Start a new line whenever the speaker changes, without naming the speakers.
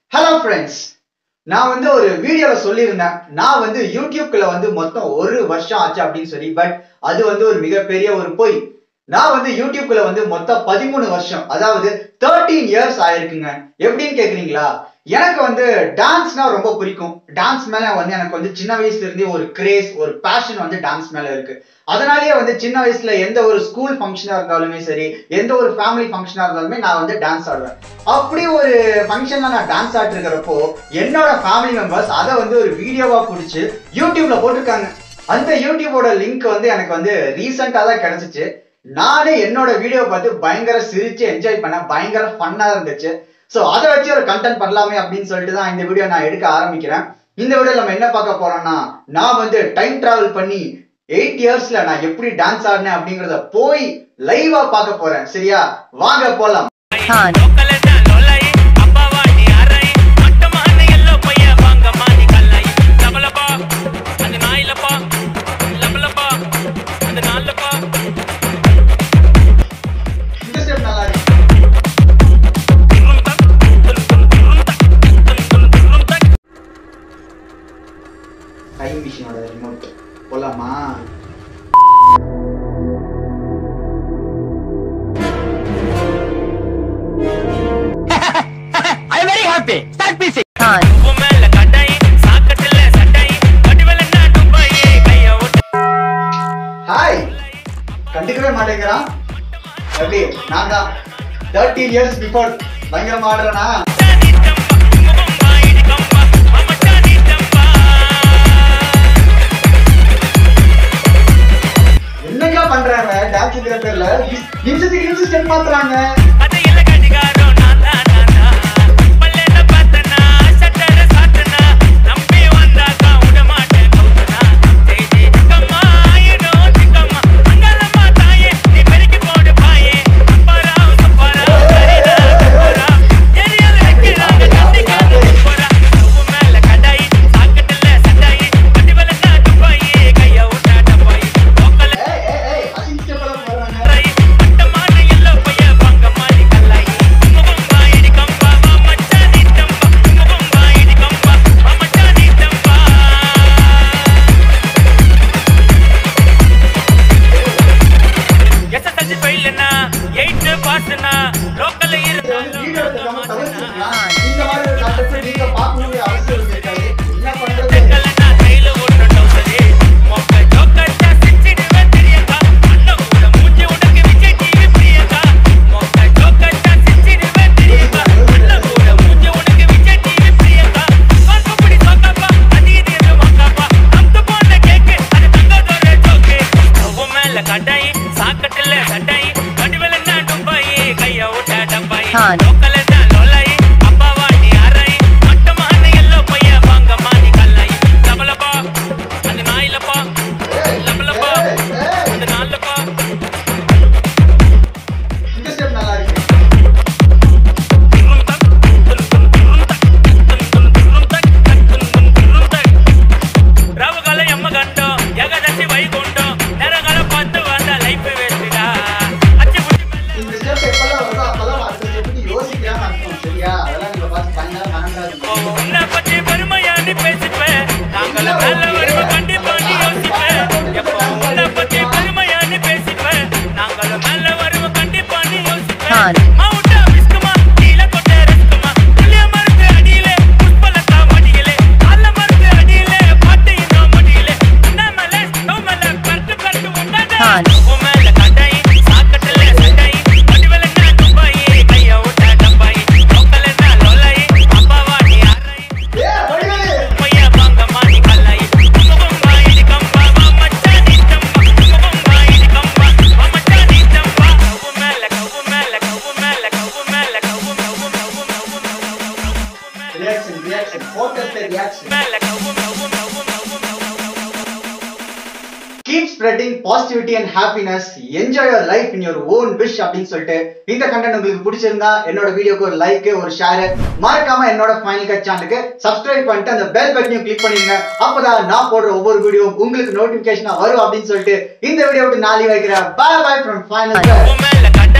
Hello friends. நான் ஒரு வீடியோல சொல்லியிருந்தேன். நான் யூடியூப்ல மொத்தம் ஒரு வருஷம் ஆச்சு அப்படின்னு சொல்லி. பட் அது ஒரு மிகப்பெரிய ஒரு பொய். நான் யூடியூப்ல மொத்தம் 13 வருஷம், அதாவது 13 years ஆயிருக்குங்க. எப்படின்னு கேக்குறீங்களா? எனக்கு டான்ஸ்னா ரொம்ப பிடிக்கும். டான்ஸ் மேல எனக்கு சின்ன வயசுல இருந்தே ஒரு கிரேஸ், ஒரு பேஷன் டான்ஸ் மேல இருக்கு. அதனாலேயே சின்ன வயசுல எந்த ஒரு ஸ்கூல் ஃபங்க்ஷனா இருந்தாலுமே சரி, எந்த ஒரு ஃபேமிலி ஃபங்க்ஷனா இருந்தாலுமே நான் டான்ஸ் ஆடுவேன். அப்படி ஒரு ஃபங்க்ஷன்ல நான் டான்ஸ் ஆடிட்டு இருக்கிறப்போ என்னோட ஃபேமிலி மெம்பர்ஸ் அதை ஒரு வீடியோவா பிடிச்சு யூடியூப்ல போட்டிருக்காங்க. அந்த யூடியூபோட லிங்க் எனக்கு ரீசெண்டா தான் கிடைச்சிச்சு. நானே என்னோட வீடியோ பார்த்து பயங்கர சிரிச்சு என்ஜாய் பண்ண, பயங்கர ஃபன்னா இருந்துச்சு. சோ அதை வச்சு ஒரு கண்டென்ட் பண்ணலாமே அப்படின்னு சொல்லிட்டு தான் இந்த வீடியோ நான் எடுக்க ஆரம்பிக்கிறேன். இந்த வீடியோ நம்ம என்ன பார்க்க போறோம்னா, நான் டைம் டிராவல் பண்ணி 8 yearsல நான் எப்படி டான்ஸ் ஆடினேன் அப்படிங்கறத போய் லைவா பார்க்க போறேன். சரியா, வாங்க போலாம். டைம் மிஷினோட ரிமோட் போலாமா?
I am very happy. Start music.
Hi, கண்டுக்கவே மாட்டேங்கிறான். எப்படி நான் தான் 13 years பிஃபோர் பயங்கரமா ஆடுறேனா? என்னங்க பண்றாங்க? டான்ஸ்ங்கிற பேர்ல நிமிஷத்துக்கு ஸ்டெப் மாத்துறாங்க. Keep spreading positivity and happiness. Enjoy your life in your own wish அப்படின்னு சொல்லிட்டு இந்த கண்டென்ட் உங்களுக்கு பிடிச்சிருந்தா என்னோட வீடியோக்கு ஒரு லைக், ஒரு ஷேர், மறக்காம என்னோட ஃபைனல் கட் சேனலுக்கு சப்ஸ்கிரைப் பண்ணிட்டு அந்த பெல் பட்டனையும் கிளிக் பண்ணிடுங்க. அப்பதான் நான் போடுற ஒவ்வொரு வீடியோ உங்களுக்கு நோட்டிபிகேஷனா வரும் அப்படின்னு சொல்லிட்டு இந்த வீடியோவுக்கு நாளை வைக்கிறேன். Bye bye from final cut.